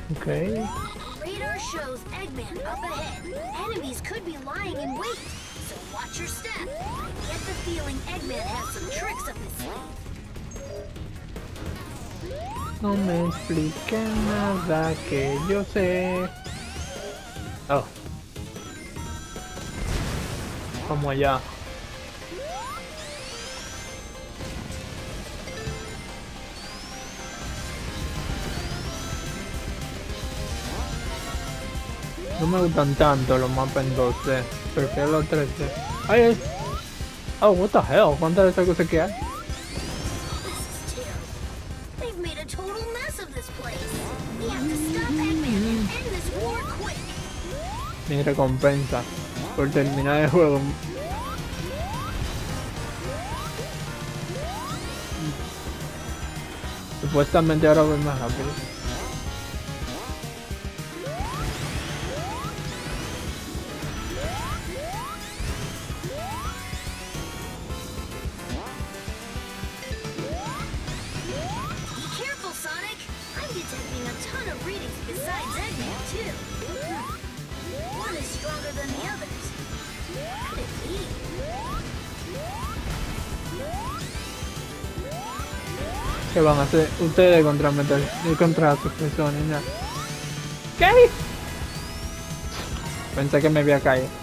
Ok. Radar shows Eggman up ahead. Enemies could be lying in wait, so watch your step. Get the feeling Eggman has some tricks up his sleeve. No me expliquen nada que yo sé. Oh. Vamos allá. No me gustan tanto los mapas en 2D. Prefiero los 3D. ¡Ay, ay! Oh, what the hell? ¿Cuántas de estas cosas que hay? This is terrible. They've made a total mess of this place. We have to stop Eggman and end this war quick. Mi recompensa por terminar el juego. Supuestamente ahora voy más rápido. Be careful, Sonic. I'm detecting a ton of readings besides Eggman, too. One is stronger than the others. What could it be? ¿Qué van a hacer ustedes contra sus personas? ¿Qué? Pensé que me había caído.